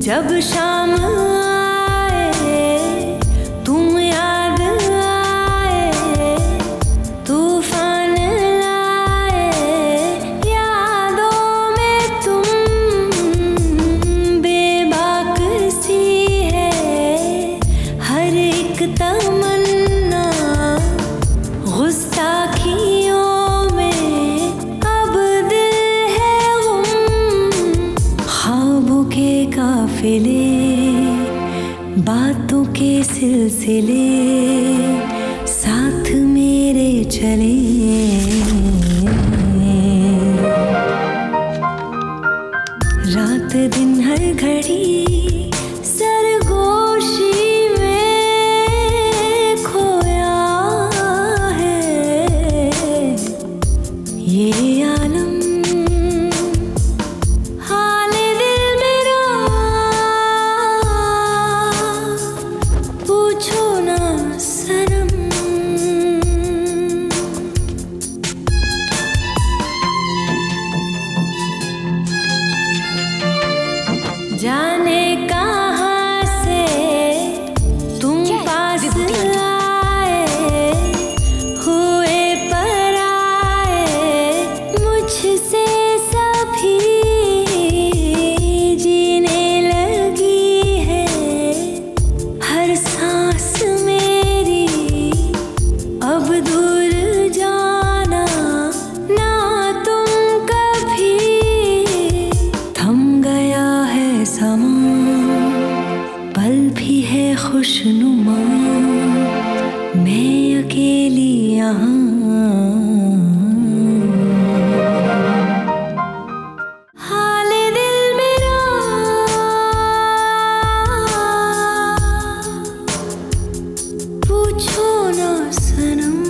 जब शाम आए तुम याद आए, तूफान लाए यादों में तुम, बेबाक सी है हर एक तमन्ना, गुस्ताखियों में अब दिल है गुम, ख्वाबों के काफिले बातों के सिलसिले साथ मेरे चले। रात दिन हर घड़ी सरगोशी में खोया है ये आलम, जाने कहाँ से तुम पास आए, हुए पराए मुझसे सभी, जीने लगी है हर सांस मेरी, अब दूर जाना ना तुम कभी, थम गया समा पल भी है खुशनुमा, मैं अकेली यहाँ। हाल दिल मेरा पूछो ना सनम।